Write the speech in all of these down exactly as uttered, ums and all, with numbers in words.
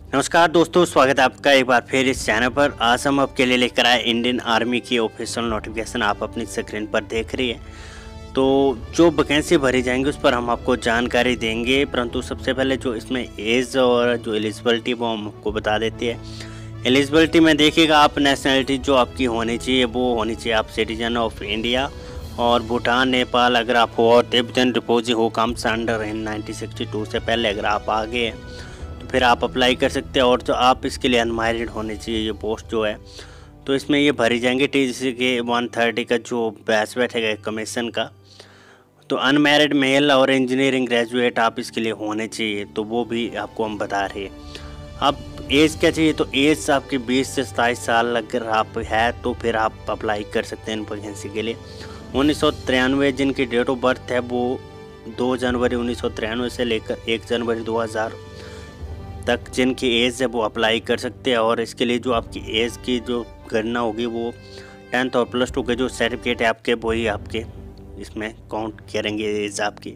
नमस्कार दोस्तों, स्वागत है आपका एक बार फिर इस चैनल पर। आज हम आपके लिए लेकर आए इंडियन आर्मी की ऑफिशियल नोटिफिकेशन। आप अपनी स्क्रीन पर देख रही है। तो जो वैकेंसी भरी जाएंगी उस पर हम आपको जानकारी देंगे, परंतु सबसे पहले जो इसमें एज और जो एलिजिबिलिटी वो हम आपको बता देते हैं। एलिजिबिलिटी में देखिएगा, आप नेशनलिटी जो आपकी होनी चाहिए वो होनी चाहिए आप सिटीजन ऑफ इंडिया और भूटान, नेपाल अगर आप हो, और Tibetan refugee who comes under in nineteen sixty two से पहले अगर आप आगे हैं तो फिर आप अप्लाई कर सकते हैं। और जो आप इसके लिए अनमैरिड होने चाहिए ये पोस्ट जो है, तो इसमें ये भरी जाएंगे टीजीसी के वन थर्टी का जो बैच बैठेगा कमीशन का। तो अनमैरिड मेल और इंजीनियरिंग ग्रेजुएट आप इसके लिए होने चाहिए, तो वो भी आपको हम बता रहे हैं। अब एज क्या चाहिए, तो एज आपकी बीस से सताईस साल अगर आप है तो फिर आप अप्लाई कर सकते हैं इन वैकेंसी के लिए। उन्नीस सौ तिरानवे जिनकी डेट ऑफ बर्थ है वो दो जनवरी उन्नीस सौ तिरानवे से लेकर एक जनवरी दो हज़ार तक जिनकी एज है वो अप्लाई कर सकते हैं। और इसके लिए जो आपकी एज की जो गणना होगी वो टेंथ और प्लस टू के जो सर्टिफिकेट है आपके वही आपके इसमें काउंट करेंगे एज आपकी।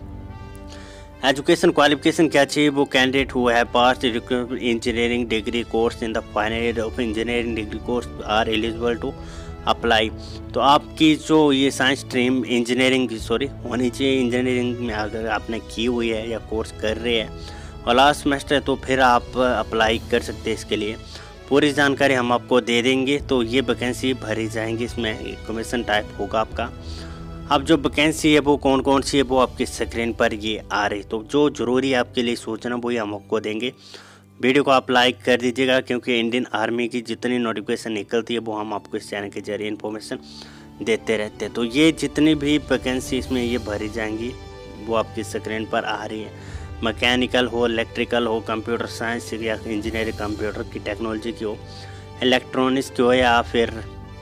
एजुकेशन क्वालिफिकेशन क्या चाहिए, वो कैंडिडेट हुआ है pass engineering degree course in the final year of engineering degree course are eligible to apply. तो आपकी जो ये साइंस स्ट्रीम इंजीनियरिंग की सॉरी होनी चाहिए। इंजीनियरिंग में अगर आपने की हुई है या कोर्स कर रहे हैं और लास्ट सेमेस्टर है तो फिर आप अप्लाई कर सकते हैं इसके लिए। पूरी जानकारी हम आपको दे देंगे। तो ये वैकेंसी भरी जाएंगी, इसमें कमीशन टाइप होगा आपका। अब जो वैकेंसी है वो कौन कौन सी है वो आपकी स्क्रीन पर ये आ रही, तो जो ज़रूरी है आपके लिए सूचना वही हम आपको देंगे। वीडियो को आप लाइक कर दीजिएगा, क्योंकि इंडियन आर्मी की जितनी नोटिफिकेशन निकलती है वो हम आपको इस चैनल के जरिए इन्फॉर्मेशन देते रहते हैं। तो ये जितनी भी वैकेंसी इसमें ये भरी जाएंगी वो आपकी स्क्रीन पर आ रही है। मैकेनिकल हो, इलेक्ट्रिकल हो, कंप्यूटर साइंस या इंजीनियरिंग कंप्यूटर की टेक्नोलॉजी की हो, इलेक्ट्रॉनिक्स की हो, या फिर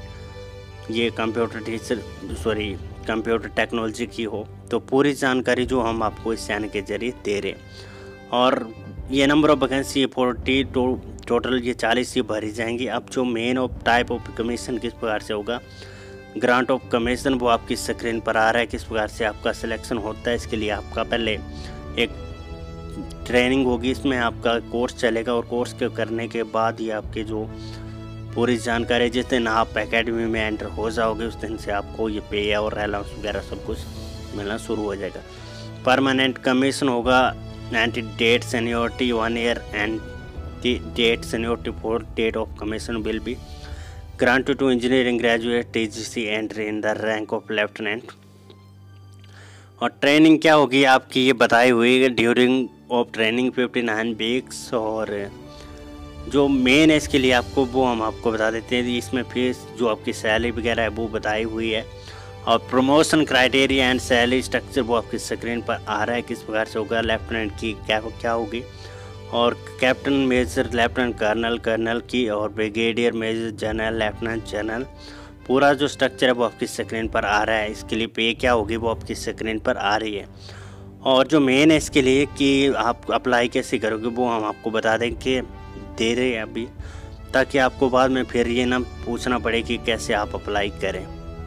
ये computer teacher sorry computer technology की हो, तो पूरी जानकारी जो हम आपको इस चैनल के जरिए दे रहे हैं। और ये number of vacancy forty to total ये चालीस ही भरी जाएंगी। अब जो main of type of commission किस प्रकार से होगा, ग्रांट ऑफ कमीशन वो आपकी स्क्रीन पर आ रहा है। किस प्रकार से आपका सिलेक्शन होता है, इसके लिए आपका पहले एक ट्रेनिंग होगी, इसमें आपका कोर्स चलेगा और कोर्स के करने के बाद ही आपके जो पूरी जानकारी, जिस दिन आप एकेडमी में एंटर हो जाओगे उस दिन से आपको ये पे और अलाउंस वगैरह सब कुछ मिलना शुरू हो जाएगा। परमानेंट कमीशन होगा, ante date seniority one year and date seniority for date of commission will be granted to engineering graduate TGC entry in the rank of lieutenant. और ट्रेनिंग क्या होगी आपकी ये बताई हुई है, during of training fifty nine weeks. और जो मेन है इसके लिए आपको वो हम आपको बता देते हैं। इसमें फीस जो आपकी सैलरी वगैरह है वो बताई हुई है। और promotion criteria and salary structure वो आपकी स्क्रीन पर आ रहा है, किस प्रकार से होगा। लेफ्टिनेंट की क्या क्या होगी, और captain, major, lieutenant colonel, colonel की, और brigadier, major, general, lieutenant general, पूरा जो स्ट्रक्चर है वो आपकी स्क्रीन पर आ रहा है। इसके लिए पे क्या होगी वो आपकी स्क्रीन पर आ रही है। और जो मेन है इसके लिए कि आप अप्लाई कैसे करोगे वो हम आपको बता दें कि दे रहे हैं अभी, ताकि आपको बाद में फिर ये ना पूछना पड़े कि कैसे आप अप्लाई करें।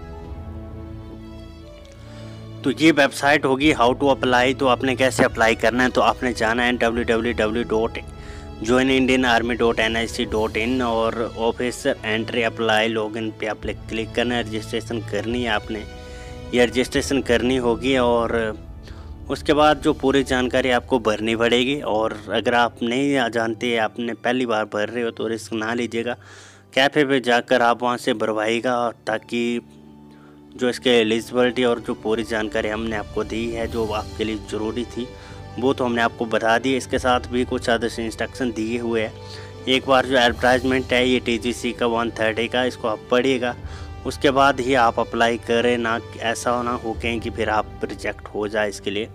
तो ये वेबसाइट होगी हाउ टू अप्लाई। तो आपने कैसे अप्लाई करना है, तो आपने जाना है W W W dot join Indian army dot N I C dot in और ऑफिसर एंट्री अप्लाई लॉगिन पे आप क्लिक करना है। रजिस्ट्रेशन करनी है आपने, ये रजिस्ट्रेशन करनी होगी। और उसके बाद जो पूरी जानकारी आपको भरनी पड़ेगी। और अगर आप नहीं जानते, आपने पहली बार भर रहे हो तो रिस्क ना लीजिएगा, कैफ़े पे जाकर आप वहाँ से भरवाइएगा, ताकि जो इसके एलिजिबिलिटी और जो पूरी जानकारी हमने आपको दी है जो आपके लिए ज़रूरी थी वो तो हमने आपको बता दी। इसके साथ भी कुछ अदर्स इंस्ट्रक्शन दिए हुए हैं। एक बार जो एडवर्टाइजमेंट है ये टीजीसी का वन थर्टी का, इसको आप पढ़िएगा, उसके बाद ही आप अप्लाई करें, ना ऐसा ना हो कहीं कि फिर आप रिजेक्ट हो जाए इसके लिए।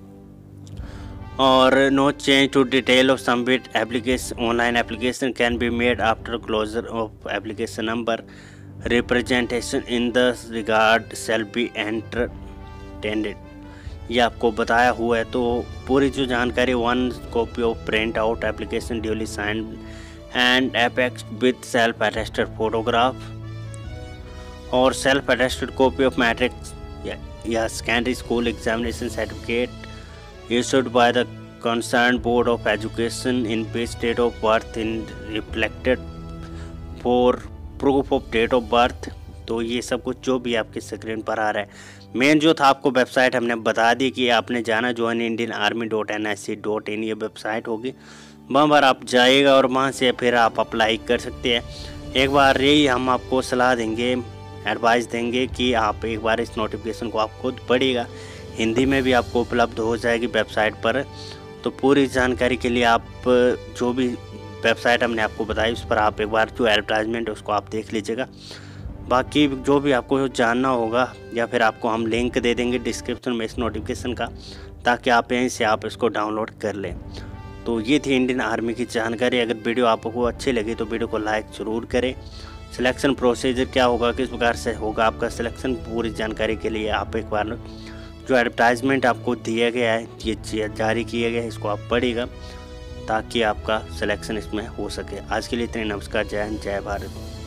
और no change to detail of submit application, online application can be made after closure of application number, representation in the regard shall be entertained, ये आपको बताया हुआ है। तो पूरी जो जानकारी, one copy of print out application duly signed and apex with self attested photograph और self attested copy of matric या secondary school examination certificate issued by the concerned board of education in which date of birth in reflected for proof of date of birth। तो ये सब कुछ जो भी आपकी screen पर आ रहा है, मेन जो था आपको वेबसाइट हमने बता दी कि आपने जाना join Indian army dot N S C dot in, ये वेबसाइट होगी, वहाँ पर आप जाइएगा और वहाँ से फिर आप अप्लाई कर सकते हैं। एक बार यही हम आपको सलाह देंगे, एडवाइस देंगे कि आप एक बार इस नोटिफिकेशन को आप खुद पढ़िएगा, हिंदी में भी आपको उपलब्ध हो जाएगी वेबसाइट पर। तो पूरी जानकारी के लिए आप जो भी वेबसाइट हमने आपको बताई उस पर आप एक बार जो एडवर्टाइजमेंट है उसको आप देख लीजिएगा। बाकी जो भी आपको जानना होगा या फिर आपको हम लिंक दे देंगे डिस्क्रिप्शन में इस नोटिफिकेशन का, ताकि आप यहीं से आप इसको डाउनलोड कर लें। तो ये थी इंडियन आर्मी की जानकारी। अगर वीडियो आपको अच्छी लगी तो वीडियो को लाइक ज़रूर करें। सिलेक्शन प्रोसीजर क्या होगा, किस प्रकार से होगा आपका सिलेक्शन, पूरी जानकारी के लिए आप एक बार जो एडवर्टाइजमेंट आपको दिया गया है, ये जारी किया गया है, इसको आप पढ़िएगा ताकि आपका सिलेक्शन इसमें हो सके। आज के लिए इतने, नमस्कार, जय हिंद, जय भारत।